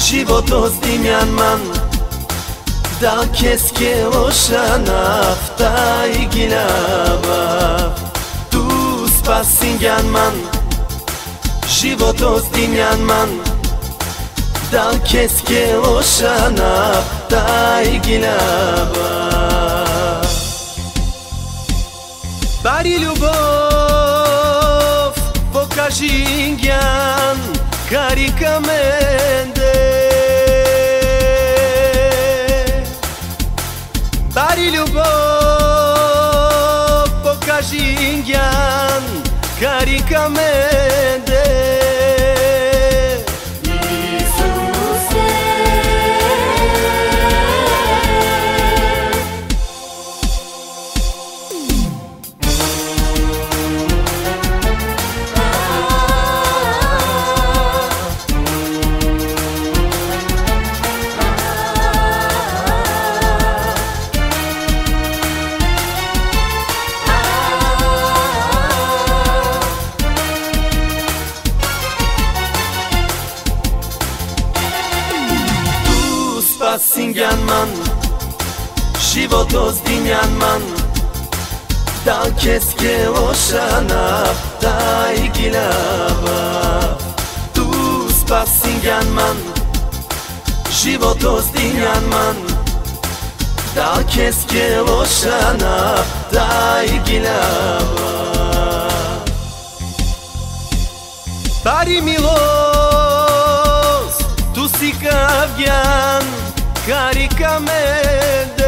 Život ozdimjan man, da keske loša nafta i giljava. Tu spasinjan man, život ozdimjan man, da keske loša nafta i giljava. Bari ljubov pokaži ingjan caricamente. Bari ljubov pokaži ingjan caricamente. Spasinjan man, život ozdimjan man, da keske loša nafta i giljava. Tu spasinjan man, život ozdimjan man, da keske loša nafta i giljava. Bari milost, tu si kavjan caricamente.